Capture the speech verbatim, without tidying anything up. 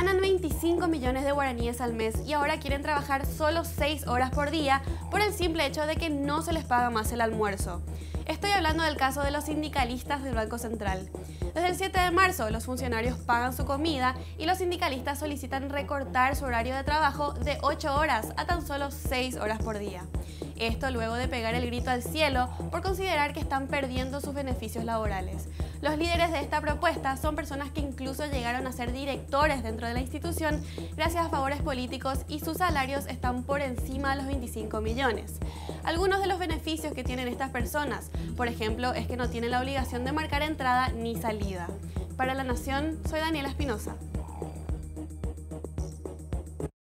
Ganan veinticinco millones de guaraníes al mes y ahora quieren trabajar solo seis horas por día por el simple hecho de que no se les paga más el almuerzo. Estoy hablando del caso de los sindicalistas del Banco Central. Desde el siete de marzo, los funcionarios pagan su comida y los sindicalistas solicitan recortar su horario de trabajo de ocho horas a tan solo seis horas por día. Esto luego de pegar el grito al cielo por considerar que están perdiendo sus beneficios laborales. Los líderes de esta propuesta son personas que incluso llegaron a ser directores dentro de la institución gracias a favores políticos y sus salarios están por encima de los veinticinco millones. Algunos de los beneficios que tienen estas personas, por ejemplo, es que no tienen la obligación de marcar entrada ni salida. Para La Nación, soy Daniela Espinosa.